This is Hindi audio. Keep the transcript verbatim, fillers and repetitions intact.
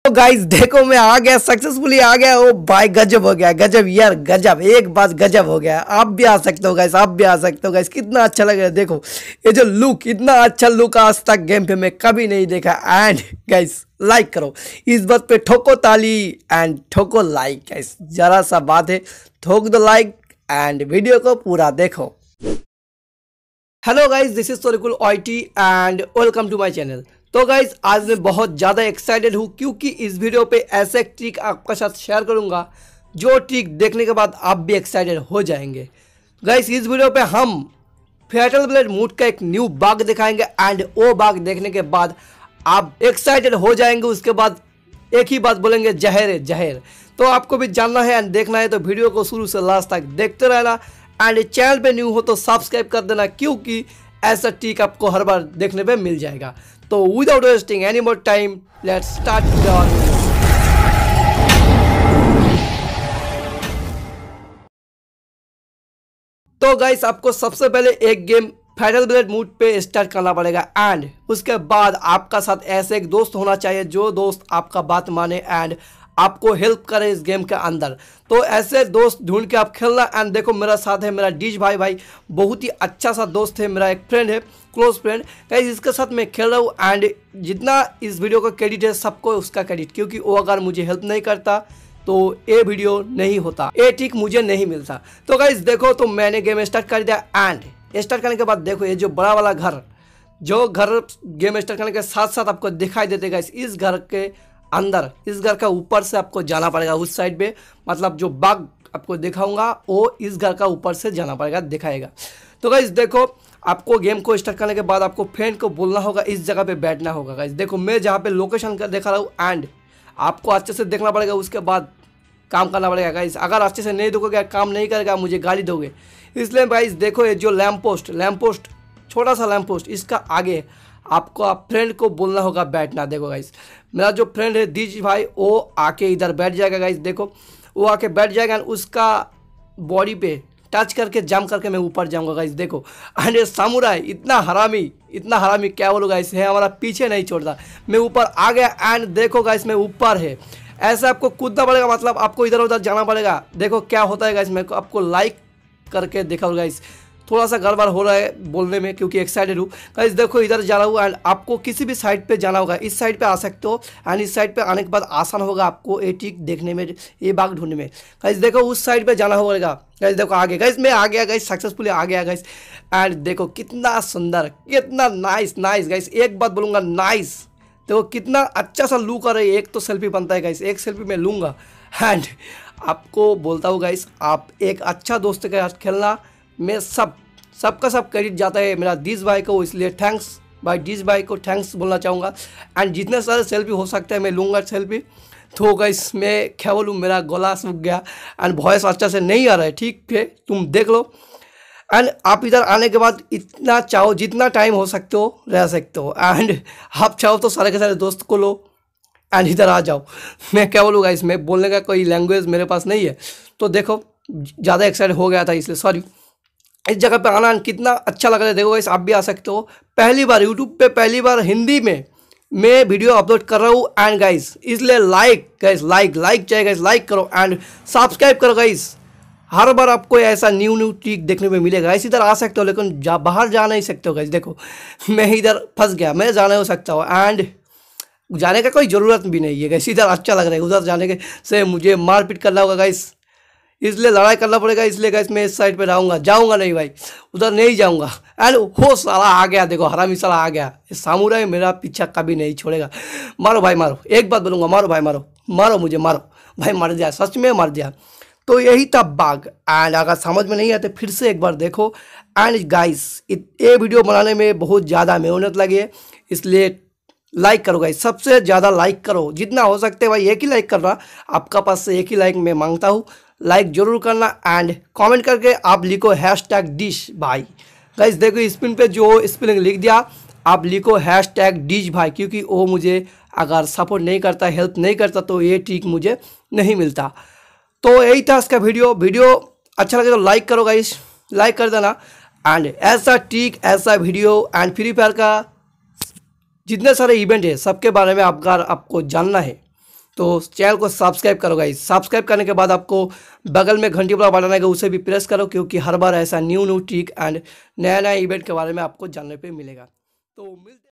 तो गाइस देखो मैं आ गया, सक्सेसफुली आ गया। ओ भाई गजब हो गया, गजब यार गजब, एक बात गजब हो गया। आप भी आ सकते हो गाइस, आप भी आ सकते हो गाइस। कितना अच्छा लग रहा है, देखो ये जो लुक, इतना अच्छा लुक आज तक गेम पे मैं कभी नहीं देखा। एंड गाइस लाइक करो, इस बात पे ठोको ताली एंड ठोको लाइक गाइस। जरा सा बात है, ठोक दो लाइक एंड वीडियो को पूरा देखो। Hello guys, this is Sorikul OIT and welcome to my channel. तो गाइज आज मैं बहुत ज़्यादा एक्साइटेड हूँ क्योंकि इस वीडियो पे ऐसे एक ट्रिक आपके साथ शेयर करूँगा जो ट्रिक देखने के बाद आप भी एक्साइटेड हो जाएंगे। गाइज इस वीडियो पे हम फैटल ब्लेड मूड का एक न्यू बाग दिखाएंगे एंड वो बाग देखने के बाद आप एक्साइटेड हो जाएंगे। उसके बाद एक ही बात बोलेंगे, जहर है जहर। तो आपको भी जानना है एंड देखना है तो वीडियो को शुरू से लास्ट तक देखते रहना। एंड चैनल पे न्यू हो तो सब्सक्राइब कर देना क्योंकि ऐसा ट्रिक आपको हर बार देखने पे मिल जाएगा। तो without wasting any more time let's start the video. तो गाइस आपको सबसे पहले एक गेम फैटल ब्लेड मूड पे स्टार्ट करना पड़ेगा एंड उसके बाद आपका साथ ऐसे एक दोस्त होना चाहिए जो दोस्त आपका बात माने एंड आपको हेल्प करे इस गेम के अंदर। तो ऐसे दोस्त ढूंढ के आप खेलना। एंड देखो मेरा साथ है मेरा डीज भाई भाई बहुत ही अच्छा सा दोस्त है, मेरा एक फ्रेंड है, क्लोज फ्रेंड। गाइस इसके साथ मैं खेल रहा हूँ एंड जितना इस वीडियो का क्रेडिट है सबको उसका क्रेडिट, क्योंकि वो अगर मुझे हेल्प नहीं करता तो ये वीडियो नहीं होता, ये ट्रिक मुझे नहीं मिलता। तो गाइस देखो तो मैंने गेम स्टार्ट कर दिया एंड स्टार्ट करने के बाद देखो ये जो बड़ा वाला घर, जो घर गेम स्टार्ट करने के साथ साथ आपको दिखाई देते गाइस, इस घर के अंदर, इस घर का ऊपर से आपको जाना पड़ेगा उस साइड पे। मतलब जो बाग आपको दिखाऊंगा वो इस घर का ऊपर से जाना पड़ेगा, दिखाएगा। तो गाइस देखो आपको गेम को स्टार्ट करने के बाद आपको फ्रेंड को बोलना होगा इस जगह पे बैठना होगा। गाइस देखो मैं जहाँ पे लोकेशन का देखा रहा हूँ एंड आपको अच्छे से देखना पड़ेगा, उसके बाद काम करना पड़ेगा। गाइस अगर अच्छे से नहीं देखोगे, काम नहीं करेगा, मुझे गाली दोगे। इसलिए गाइस देखो ये जो लैम्प पोस्ट, लैम्प पोस्ट छोटा सा लैम्प पोस्ट, इसका आगे आपको आप फ्रेंड को बोलना होगा बैठना। देखो गाइस मेरा जो फ्रेंड है दीज भाई वो आके इधर बैठ जाएगा। गाइस देखो वो आके बैठ जाएगा, उसका बॉडी पे टच करके जंप करके मैं ऊपर जाऊंगा। गाइस देखो एंड ये सामुराई इतना हरामी, इतना हरामी क्या बोलूँ गाइस, है हमारा पीछे नहीं छोड़ता। मैं ऊपर आ गया एंड देखो गाइस मैं ऊपर है, ऐसे आपको कूदना पड़ेगा, मतलब आपको इधर उधर जाना पड़ेगा। देखो क्या होता है गाइस, मैं आपको लाइक करके दिखाऊँ। गाइस थोड़ा सा गड़बड़ हो रहा है बोलने में क्योंकि एक्साइटेड हूँ। गाइस देखो इधर जा रहा हूँ एंड आपको किसी भी साइड पे जाना होगा, इस साइड पे आ सकते हो एंड इस साइड पे आने के बाद आसान होगा आपको ये ट्रिक देखने में, ये बाग ढूंढने में। गाइस देखो उस साइड पे जाना होगा। गाइस देखो आगे, गाइस मैं आ गया, गाइस सक्सेसफुली आ गया गाइस। एंड देखो कितना सुंदर, कितना नाइस नाइस। गाइस एक बात बोलूँगा, नाइस। देखो कितना अच्छा सा लुक आ रहा है, एक तो सेल्फी बनता है गाइस, एक सेल्फी मैं लूँगा। एंड आपको बोलता हूँ गाइस आप एक अच्छा दोस्त के साथ खेलना, मैं सब सबका सब क्रेडिट जाता है मेरा डीज भाई को, इसलिए थैंक्स भाई, डीज भाई को थैंक्स बोलना चाहूँगा। एंड जितने सारे सेल्फी हो सकते हैं मैं लूँगा सेल्फी। तो गाइस मैं क्या बोलूँ, मेरा गला सूख गया एंड वॉइस अच्छा से नहीं आ रहा है, ठीक है तुम देख लो। एंड आप इधर आने के बाद इतना चाहो जितना टाइम हो सकते हो रह सकते हो एंड आप चाहो तो सारे के सारे दोस्त को लो एंड इधर आ जाओ। मैं क्या बोलूँ गाइस, मैं बोलने का कोई लैंग्वेज मेरे पास नहीं है। तो देखो ज़्यादा एक्साइटेड हो गया था इसलिए सॉरी। इस जगह पे आना कितना अच्छा लग रहा है, देखो गाइस आप भी आ सकते हो। पहली बार यूट्यूब पे पहली बार हिंदी में मैं वीडियो अपलोड कर रहा हूँ एंड गाइस इसलिए लाइक गाइस लाइक लाइक चाहिए गाइस, लाइक करो एंड सब्सक्राइब करो गाइस। हर बार आपको ऐसा न्यू न्यू ट्रिक देखने में मिलेगा। गाइस इधर आ सकते हो लेकिन जा बाहर जा नहीं सकते हो। गाइस देखो मैं इधर फंस गया, मैं जाने हो सकता हूँ एंड जाने का कोई ज़रूरत भी नहीं है। गाइस इधर अच्छा लग रहा है, उधर जाने के से मुझे मारपीट करना होगा गाइस, इसलिए लड़ाई करना पड़ेगा। इसलिए गाइस मैं इस साइड पे रहूँगा, जाऊँगा नहीं भाई, उधर नहीं जाऊँगा। एंड हो साला आ गया, देखो हरामी साला आ गया। ये सामुराई मेरा पीछा कभी नहीं छोड़ेगा। मारो भाई मारो, एक बात बोलूँगा, मारो भाई मारो, मारो मुझे मारो भाई, मर दिया सच में मर दिया। तो यही था बाग एंड अगर समझ में नहीं आते फिर से एक बार देखो। एंड गाइस ये वीडियो बनाने में बहुत ज़्यादा मेहनत लगी है, इसलिए लाइक करो गाइस, सबसे ज़्यादा लाइक करो जितना हो सकते हैं भाई, एक ही लाइक करना, आपका पास से एक ही लाइक मैं मांगता हूँ। लाइक जरूर करना एंड कमेंट करके आप लिखो हैश टैग डिश भाई। गाइस देखो स्क्रीन पे जो स्पेलिंग लिख दिया, आप लिखो हैश टैग डिश भाई, क्योंकि वो मुझे अगर सपोर्ट नहीं करता, हेल्प नहीं करता तो ये ट्रिक मुझे नहीं मिलता। तो यही था इसका वीडियो। वीडियो अच्छा लगे तो लाइक करो गाइस, लाइक कर देना। एंड ऐसा ट्रिक, ऐसा वीडियो एंड फ्री फायर का जितने सारे इवेंट है सबके बारे में अगर आपको जानना है तो चैनल को सब्सक्राइब करो गाइस। सब्सक्राइब करने के बाद आपको बगल में घंटी वाला बटन आएगा, उसे भी प्रेस करो, क्योंकि हर बार ऐसा न्यू न्यू ट्रिक एंड नया नया इवेंट के बारे में आपको जानने पे मिलेगा। तो मिलते